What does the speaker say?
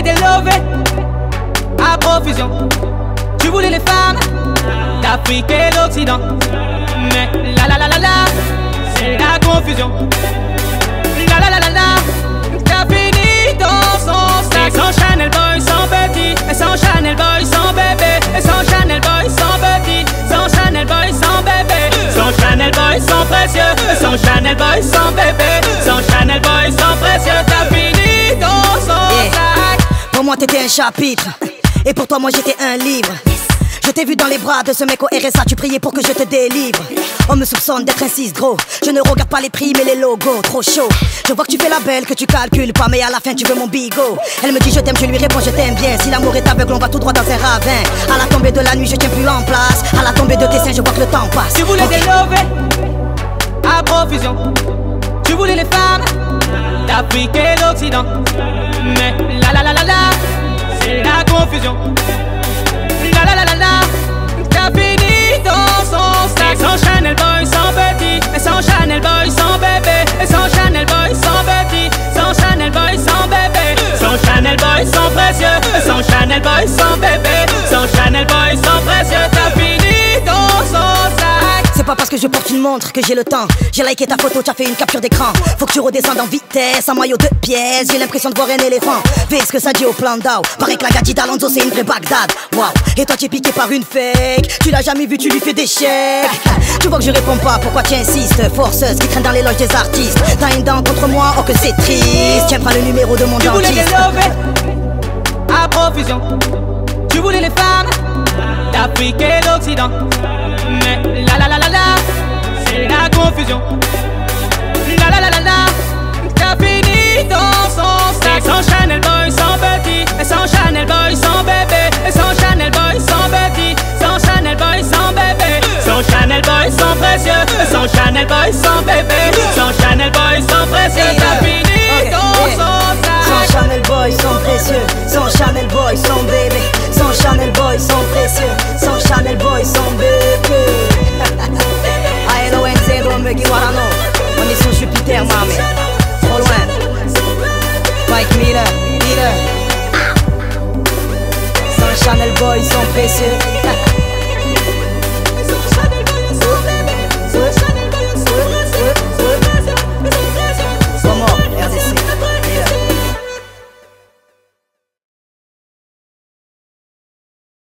des lovés à profusion. Tu voulais les femmes d'Afrique et d'Occident. Mais la, c'est la confusion. La, t'as fini dans son sac. Et sans Chanel Boy, sans petit. Et sans Chanel Boy, sans bébé. Et sans Chanel Boy, sans petit. Sans Chanel Boy, sans bébé. Sans Chanel Boy, sans précieux. Sans Chanel Boy, sans bébé. Sans Chanel Boy, sans précieux. T'as fini dans son sac. Pour moi t'étais un chapitre, et pour toi moi j'étais un livre. Je t'ai vu dans les bras de ce mec au RSA, tu priais pour que je te délivre. On me soupçonne d'être un 6 gros. Je ne regarde pas les prix mais les logos, trop chaud. Je vois que tu fais la belle, que tu calcules pas, mais à la fin tu veux mon bigot. Elle me dit je t'aime, je lui réponds je t'aime bien. Si l'amour est aveugle on va tout droit dans un ravin. À la tombée de la nuit je tiens plus en place. À la tombée de tes seins je vois que le temps passe. Tu voulais des lovés à profusion. Tu voulais les femmes d'Afrique et d'Occident. Mais la, c'est la confusion. La, t'as fini dans son sac. Et sans Chanel Boy, sans petit. Et sans Chanel Boy, sans bébé. Et sans Chanel Boy, sans petit. Sans Chanel Boy, sans bébé. Sans Chanel Boy, sans précieux. Sans Chanel Boy, sans bébé. Sans Chanel Boy, sans précieux. T'as fini dans son sac. C'est pas parce que je porte une montre que j'ai le temps. J'ai liké ta photo, t'as fait une capture d'écran. Faut que tu redescendes en vitesse, en maillot de pièces. J'ai l'impression de voir un éléphant. Fais ce que ça dit au plan d'Ao. Paraît que la gâtie d'Alonso c'est une vraie Bagdad. Waouh, et toi t'es piqué par une fake. Tu l'as jamais vu, tu lui fais des chèques. Tu vois que je réponds pas, pourquoi tu insistes? Forceuse qui traîne dans les loges des artistes. T'as une dent contre moi, oh que c'est triste. Tiens, prends le numéro de mon dentiste. Tu voulais dentiste. des lovés à profusion. Tu voulais les femmes d'Afrique et d'Occident. Mais la, c'est la confusion. La, t'as fini dans son sac. Et sans Chanel Boy, sans petit. Et sans Chanel Boy, sans bébé. Et sans Chanel Boy, sans petit. Sans Chanel Boy, sans bébé. Sans Chanel Boy, sans précieux. Sans Chanel Boy, sans bébé. Sans Chanel Boy, sans précieux. T'as fini dans son sac. Sans Chanel Boy, sans précieux. Sans Chanel Boy, sans bébé. Sans Chanel Boy, sans précieux. Sans Chanel Boy, sans bébé. A-L-O-N-Z, Megiwarano. On est sur Jupiter, mami. Trop loin. Mike Miller. Sans Chanel Boy, sans précieux.